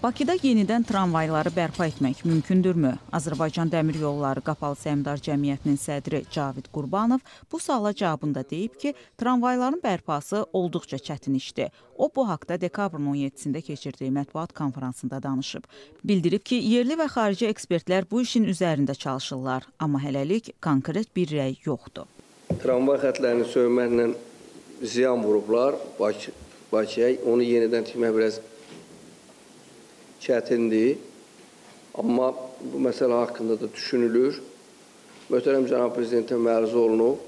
Bakıda yenidən tramvayları bərpa etmək mümkündürmü? Azərbaycan Dəmir Yolları Qapalı Səhmdar Cəmiyyətinin sədri Cavid Qurbanov bu suala cavabında deyib ki, tramvayların bərpası olduqca çətin işdir. O, bu haqda dekabrın 17-sində keçirdiyi mətbuat konferansında danışıb. Bildirib ki, yerli və xarici ekspertlər bu işin üzərində çalışırlar, amma hələlik konkret bir rəy yoxdur. Tramvay xətlərini söyməklə ziyan vurublar Bakıya, onu yenidən tikmək biraz çətindir, amma bu məsələ haqqında da düşünülür. Möhtərəm cənab prezidentə məruz olunub.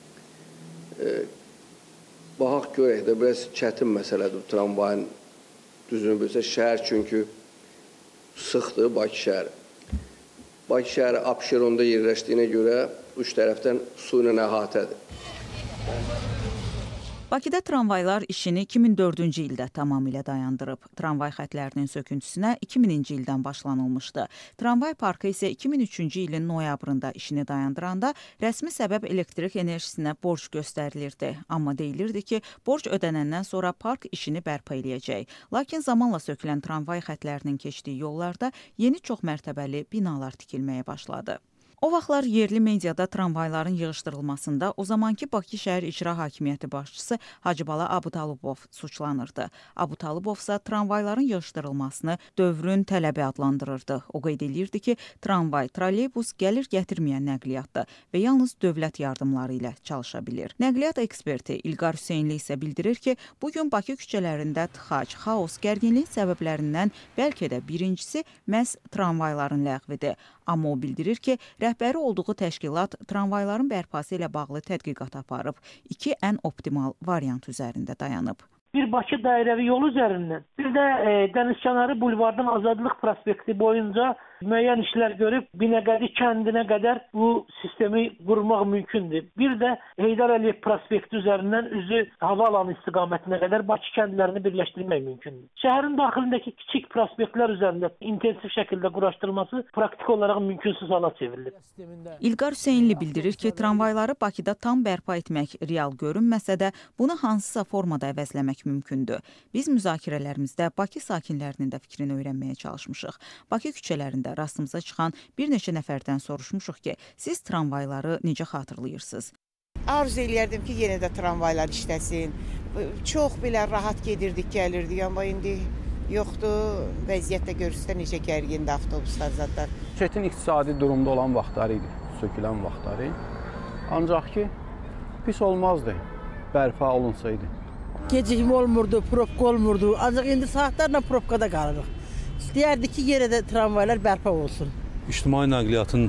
Baxaq görək də, biraz çətin məsələdir tramvayın düzünü bilsə. Şəhər çünki sıxdır, Bakı şəhəri. Bakı şəhəri Abşeronda yerləşdiyinə görə üç tərəfdən su ilə əhatədir. Bakıda tramvaylar işini 2004-cü ildə tamamilə dayandırıb. Tramvay xətlərinin söküntüsünə 2000-ci ildən başlanılmışdı. Tramvay parkı isə 2003-cü ilin noyabrında işini dayandıranda rəsmi səbəb elektrik enerjisinə borc göstərilirdi. Amma deyilirdi ki, borc ödənəndən sonra park işini bərpa eləyəcək. Lakin zamanla sökülən tramvay xətlərinin keçdiyi yollarda yeni çoxmərtəbəli binalar tikilməyə başladı. O vaxtlar yerli mediada tramvayların yığışdırılmasında o zamanki Bakı şəhər İcra Hakimiyyəti başçısı Hacıbala Abutalubov suçlanırdı. Abutalubov isə tramvayların yığışdırılmasını dövrün tələbi adlandırırdı. O qeyd edirdi ki, tramvay, trolleybus gəlir gətirməyən nəqliyyatdır və yalnız dövlət yardımları ilə çalışa bilir. Nəqliyyat eksperti İlqar Hüseynli isə bildirir ki, bugün Bakı küçələrində tıxac, xaos, gərginlik səbəblərindən bəlkə də birincisi məhz tramvayların ləğvidir. Amma o bildirir ki, rəhbəri olduğu təşkilat tramvayların bərpası ilə bağlı tədqiqat aparıb. İki ən optimal variant üzərində dayanıb. Bir Bakı dairəvi yolu üzərindən, bir də dənizkənarı bulvardan Azadlıq prospekti boyunca müəyyən işlər görüb Binəqədi kəndinə qədər bu sistemi qurmaq mümkündür. Bir də Heydər Əliyev prospekti üzərindən üzü havaalanı istiqamətinə qədər Bakı kəndlərini birləşdirmək mümkündür. Şəhərin daxilindəki kiçik prospektlər üzərində intensiv şəkildə quraşdırılması praktik olaraq mümkünsüz hala çevrilir. İlqar Hüseynli bildirir ki, tramvayları Bakıda tam bərpa etmək real görünməsə də, bunu hansısa formada əvəzləmək mümkündür. Biz müzakirələrimizdə Bakı sakinlərinin də fikrini öyrənməyə çalışmışıq. Bakı küçələrində rastımıza çıxan bir neçə nəfərdən soruşmuşuq ki, siz tramvayları necə xatırlayırsınız? Arzu eləyərdim ki, yenə də tramvaylar işləsin. Çox belə rahat gedirdik, gəlirdik, amma indi yoxdur. Vəziyyətdə görürsə necə gərgindir avtobuslar zaten. Çətin iqtisadi durumda olan vaxtları idi, sökülən vaxtları. Ancaq ki, pis olmazdı, bərpa olunsaydı. Gecikmə olmurdu, probka olmurdu. Ancaq indi saatlarla probkada qalırıq. İstəyərdik ki, yenə də tramvaylar bərpa olsun. İctimai nəqliyyatın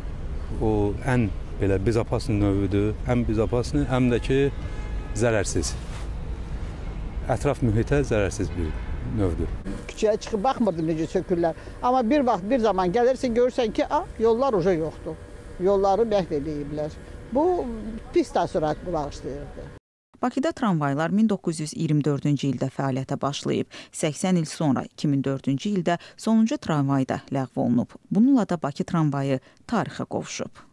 o ən belə bezapaslı növüdür. Həm bezapaslı, həm də ki, zərərsiz. Ətraf mühitə zərərsiz bir növdür. Küçəyə çıxıb baxmırdım necə sökürlər. Amma bir vaxt, bir zaman gəlirsən, görürsən ki, yollar uca yoxdur. Yolları məhv ediblər. Bu, pis təəssürat bağışlayırdı. Bakıda tramvaylar 1924-cü ildə fəaliyyətə başlayıb. 80 il sonra 2004-cü ildə sonuncu tramvay da ləğv olunub. Bununla da Bakı tramvayı tarixə qovuşub.